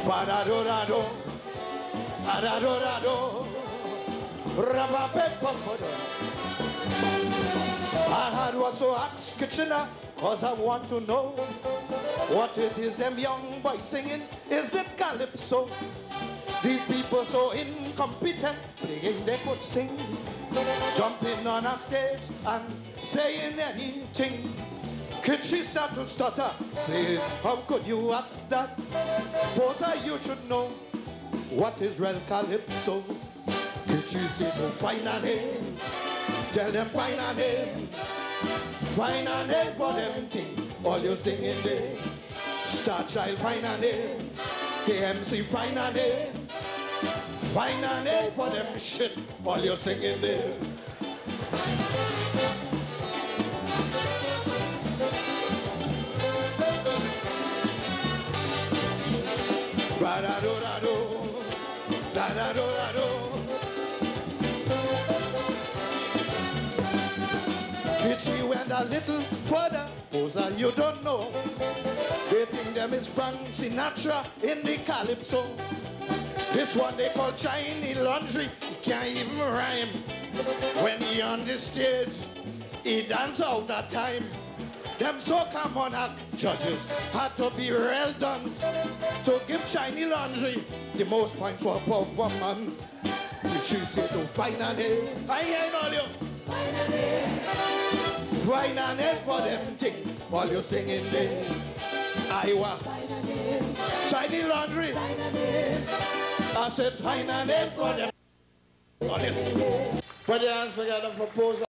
Ba-da-do-da-do, ba-da-do-da-do, ra-ba-ba-ba-ba-do. I had also asked Kitchener, cause I want to know what it is them young boys singing. Is it calypso? These people so incompetent, playing they could sing, jumping on a stage and saying anything. Kid, she start to stutter, saying, how could you ask that? Bosa, you should know what is real calypso. Kid, she said, oh, find a name. Tell them find a name. Find a name for them thing. All you singing there. Star Child, find a name. KMC, find a name. Find a name for them shit. All you singing there. Ba-da-do-da-do, da-da-do-da-do. She went a little further, Bosa, you don't know. They think them is Frank Sinatra in the calypso. This one they call Chinese laundry, he can't even rhyme. When he on the stage, he dance out of time. Them soca monarch judges had to be real done to give Chinese laundry the most points for performance. She said, oh, find a name. I ain't all you. Find a name. Find a name for them thing while you singing there. Iowa. Find a name. Chinese laundry. Find a name. I said, find a name for them. Put your hands together for pose.